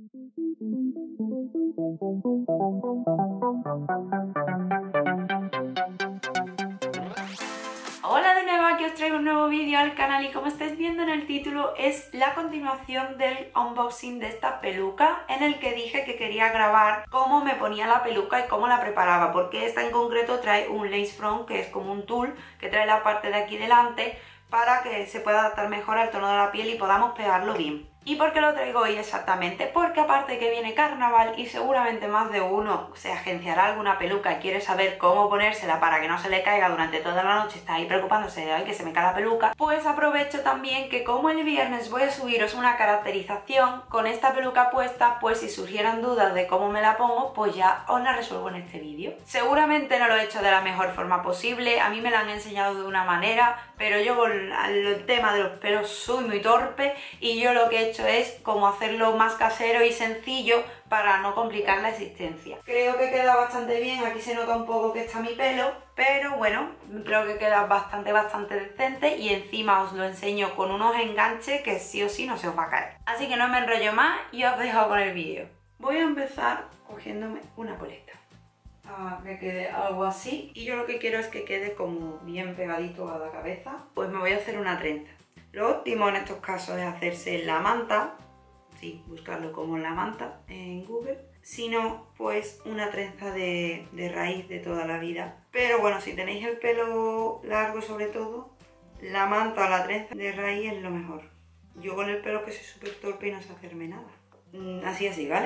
Hola de nuevo, aquí os traigo un nuevo vídeo al canal y como estáis viendo en el título es la continuación del unboxing de esta peluca en el que dije que quería grabar cómo me ponía la peluca y cómo la preparaba, porque esta en concreto trae un lace front, que es como un tul que trae la parte de aquí delante para que se pueda adaptar mejor al tono de la piel y podamos pegarlo bien. ¿Y por qué lo traigo hoy exactamente? Porque aparte que viene carnaval y seguramente más de uno se agenciará alguna peluca y quiere saber cómo ponérsela para que no se le caiga durante toda la noche, está ahí preocupándose de que se me cae la peluca, pues aprovecho también que como el viernes voy a subiros una caracterización con esta peluca puesta, pues si surgieran dudas de cómo me la pongo, pues ya os la resuelvo en este vídeo. Seguramente no lo he hecho de la mejor forma posible, a mí me la han enseñado de una manera, pero yo con el tema de los pelos soy muy torpe y yo lo que he hecho es como hacerlo más casero y sencillo para no complicar la existencia. Creo que queda bastante bien, aquí se nota un poco que está mi pelo, pero bueno, creo que queda bastante decente y encima os lo enseño con unos enganches que sí o sí no se os va a caer. Así que no me enrollo más y os dejo con el vídeo. Voy a empezar cogiéndome una coleta. Que quede algo así y yo lo que quiero es que quede como bien pegadito a la cabeza, pues me voy a hacer una trenza. Lo óptimo en estos casos es hacerse la manta, sí, buscarlo como la manta en Google, si no, pues una trenza de raíz de toda la vida. Pero bueno, si tenéis el pelo largo sobre todo, la manta o la trenza de raíz es lo mejor. Yo con el pelo que soy súper torpe y no sé hacerme nada. Así, ¿vale?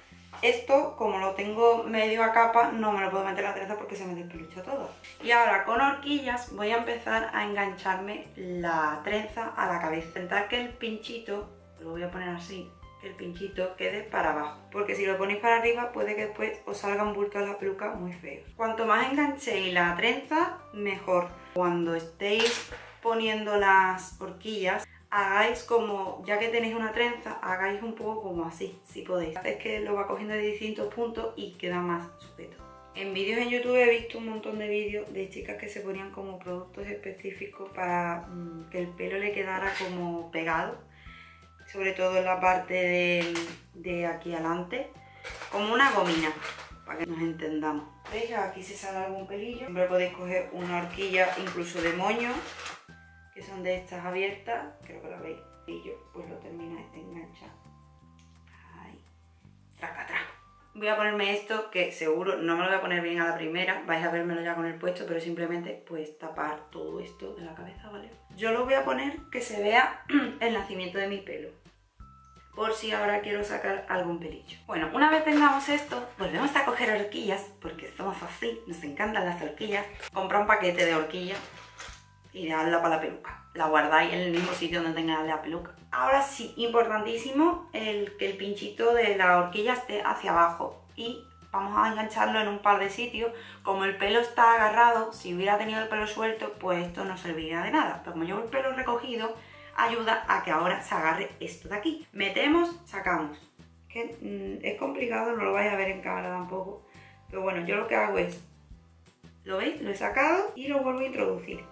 Esto, como lo tengo medio a capa, no me lo puedo meter en la trenza porque se me despelucha todo. Y ahora con horquillas voy a empezar a engancharme la trenza a la cabeza. Intentar que el pinchito, lo voy a poner así, que el pinchito quede para abajo. Porque si lo ponéis para arriba puede que después os salgan bultos a la peluca muy feos. Cuanto más enganchéis la trenza, mejor. Cuando estéis poniendo las horquillas, hagáis como, ya que tenéis una trenza, hagáis un poco como así, si podéis. Es que lo va cogiendo de distintos puntos y queda más sujeto. En vídeos en YouTube he visto un montón de vídeos de chicas que se ponían como productos específicos para que el pelo le quedara como pegado, sobre todo en la parte de aquí adelante, como una gomina, para que nos entendamos. ¿Veis? Aquí si sale algún pelillo, siempre podéis coger una horquilla incluso de moño, que son de estas abiertas, creo que lo veis, y yo pues lo termino de enganchar. Ahí, traca. Voy a ponerme esto, que seguro no me lo voy a poner bien a la primera, vais a vérmelo ya con el puesto, pero simplemente pues tapar todo esto de la cabeza, ¿vale? Yo lo voy a poner que se vea el nacimiento de mi pelo, por si ahora quiero sacar algún pelillo. Bueno, una vez tengamos esto, volvemos a coger horquillas, porque somos así, nos encantan las horquillas. Compra un paquete de horquillas y dejadla para la peluca. La guardáis en el mismo sitio donde tengáis la peluca. Ahora sí, importantísimo que el pinchito de la horquilla esté hacia abajo y vamos a engancharlo en un par de sitios. Como el pelo está agarrado, si hubiera tenido el pelo suelto, pues esto no serviría de nada. Pero como llevo el pelo recogido, ayuda a que ahora se agarre esto de aquí. Metemos, sacamos. Es complicado, no lo vais a ver en cámara tampoco. Pero bueno, yo lo que hago es, ¿lo veis? Lo he sacado y lo vuelvo a introducir.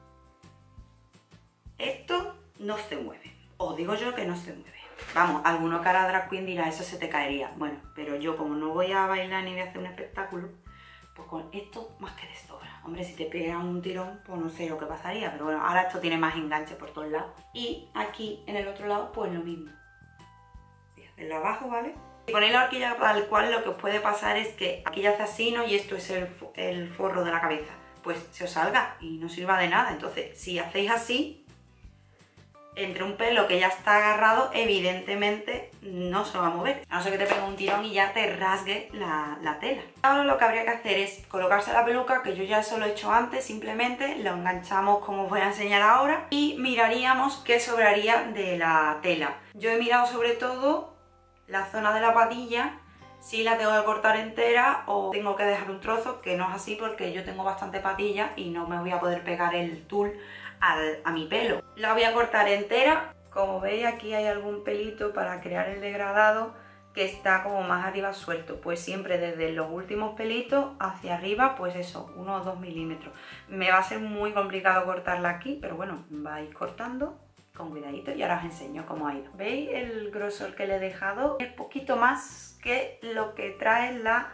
Esto no se mueve, os digo yo que no se mueve. Vamos, alguno cara drag queen dirá, eso se te caería. Bueno, pero yo como no voy a bailar ni voy a hacer un espectáculo, pues con esto más que de sobra. Hombre, si te pegan un tirón, pues no sé lo que pasaría, pero bueno, ahora esto tiene más enganche por todos lados. Y aquí en el otro lado, pues lo mismo. Voy a hacerlo abajo, ¿vale? Si ponéis la horquilla tal cual, lo que os puede pasar es que aquí ya hace así, ¿no? Y esto es el forro de la cabeza. Pues se os salga y no sirva de nada. Entonces, si hacéis así, entre un pelo que ya está agarrado, evidentemente no se va a mover. A no ser que te pegue un tirón y ya te rasgue la tela. Ahora lo que habría que hacer es colocarse la peluca, que yo ya eso lo he hecho antes, simplemente lo enganchamos como os voy a enseñar ahora y miraríamos qué sobraría de la tela. Yo he mirado sobre todo la zona de la patilla, si la tengo que cortar entera o tengo que dejar un trozo, que no es así porque yo tengo bastante patilla y no me voy a poder pegar el tul a mi pelo. La voy a cortar entera. Como veis, aquí hay algún pelito para crear el degradado que está como más arriba suelto, pues siempre desde los últimos pelitos hacia arriba, pues eso, 1 o 2 milímetros. Me va a ser muy complicado cortarla aquí, pero bueno, vais cortando con cuidadito, y ahora os enseño cómo ha ido. ¿Veis el grosor que le he dejado? Es poquito más que lo que trae la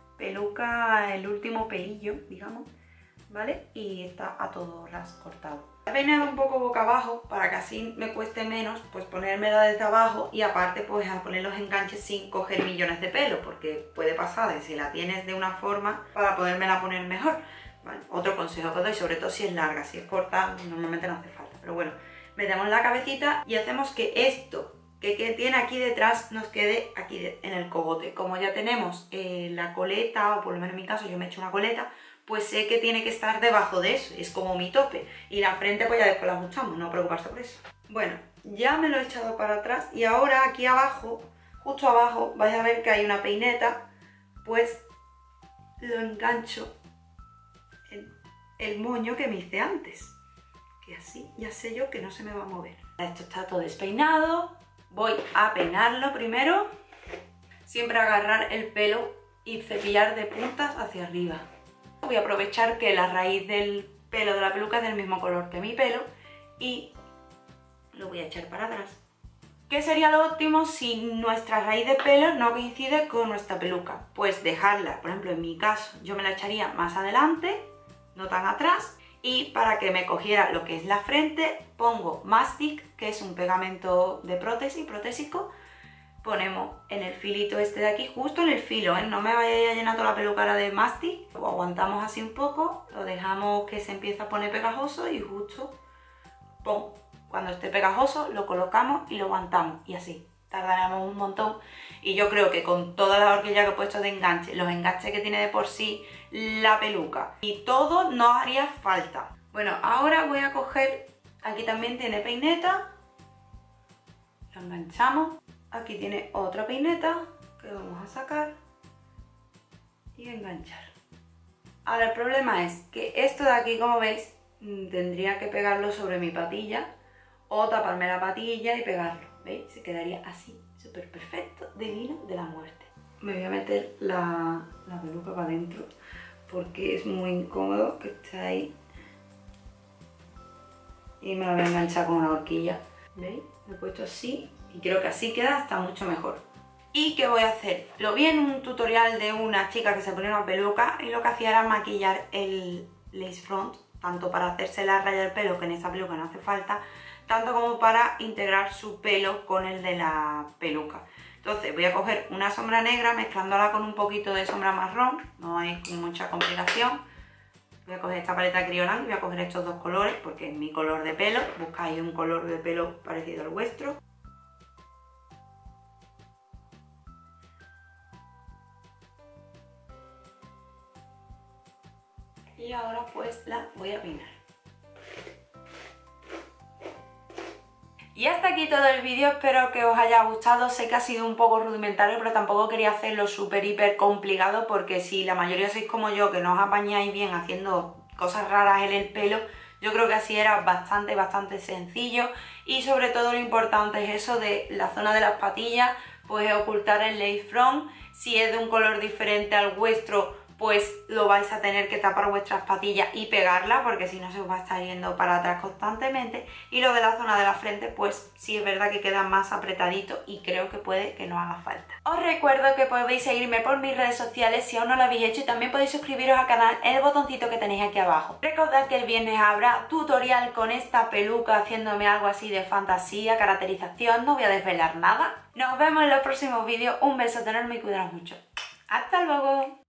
peluca, el último pelillo, digamos, ¿vale? Y está a todo ras cortado. He peinado un poco boca abajo para que así me cueste menos pues ponérmela desde abajo, y aparte pues a poner los enganches sin coger millones de pelo, porque puede pasar de si la tienes de una forma para podérmela poner mejor, ¿vale? Otro consejo que doy, sobre todo si es larga, si es corta normalmente no hace falta, pero bueno, metemos la cabecita y hacemos que esto que tiene aquí detrás nos quede aquí en el cogote. Como ya tenemos la coleta, o por lo menos en mi caso yo me he hecho una coleta, pues sé que tiene que estar debajo de eso, es como mi tope. Y la frente pues ya después la ajustamos, no preocuparse por eso. Bueno, ya me lo he echado para atrás y ahora aquí abajo, justo abajo, vais a ver que hay una peineta, pues lo engancho en el moño que me hice antes. Que así ya sé yo que no se me va a mover. Esto está todo despeinado. Voy a peinarlo primero, siempre agarrar el pelo y cepillar de puntas hacia arriba. Voy a aprovechar que la raíz del pelo de la peluca es del mismo color que mi pelo y lo voy a echar para atrás. ¿Qué sería lo óptimo si nuestra raíz de pelo no coincide con nuestra peluca? Pues dejarla, por ejemplo en mi caso, yo me la echaría más adelante, no tan atrás. Y para que me cogiera lo que es la frente, pongo Mastic, que es un pegamento de prótesis, protésico. Ponemos en el filito este de aquí, justo en el filo, ¿eh? No me vaya a llenar toda la peluca ahora de Mastic. Lo aguantamos así un poco, lo dejamos que se empiece a poner pegajoso y justo, ¡pum! Cuando esté pegajoso lo colocamos y lo aguantamos y así. Tardaremos un montón y yo creo que con toda la horquilla que he puesto de enganche, los enganches que tiene de por sí la peluca y todo, no haría falta. Bueno, ahora voy a coger, aquí también tiene peineta, lo enganchamos, aquí tiene otra peineta que vamos a sacar y enganchar. Ahora el problema es que esto de aquí, como veis, tendría que pegarlo sobre mi patilla o taparme la patilla y pegarlo. ¿Veis? Se quedaría así, súper perfecto, divino de la muerte. Me voy a meter la peluca para adentro porque es muy incómodo que esté ahí. Y me la voy a enganchar con una horquilla. ¿Veis? Me he puesto así y creo que así queda hasta mucho mejor. ¿Y qué voy a hacer? Lo vi en un tutorial de una chica que se ponía una peluca y lo que hacía era maquillar el lace front, tanto para hacerse la raya del pelo, que en esta peluca no hace falta, tanto como para integrar su pelo con el de la peluca. Entonces voy a coger una sombra negra mezclándola con un poquito de sombra marrón, no hay mucha complicación. Voy a coger esta paleta Kryolan y voy a coger estos dos colores porque es mi color de pelo. Buscáis un color de pelo parecido al vuestro. Y ahora pues la voy a peinar. Y hasta aquí todo el vídeo, espero que os haya gustado. Sé que ha sido un poco rudimentario, pero tampoco quería hacerlo súper hiper complicado, porque si la mayoría sois como yo, que no os apañáis bien haciendo cosas raras en el pelo, yo creo que así era bastante sencillo. Y sobre todo lo importante es eso de la zona de las patillas, pues ocultar el lace front. Si es de un color diferente al vuestro, pues lo vais a tener que tapar vuestras patillas y pegarla, porque si no se os va a estar yendo para atrás constantemente. Y lo de la zona de la frente, pues sí es verdad que queda más apretadito y creo que puede que no haga falta. Os recuerdo que podéis seguirme por mis redes sociales si aún no lo habéis hecho, y también podéis suscribiros al canal en el botoncito que tenéis aquí abajo. Recordad que el viernes habrá tutorial con esta peluca, haciéndome algo así de fantasía, caracterización, no voy a desvelar nada. Nos vemos en los próximos vídeos, un beso enorme y cuidaros mucho. ¡Hasta luego!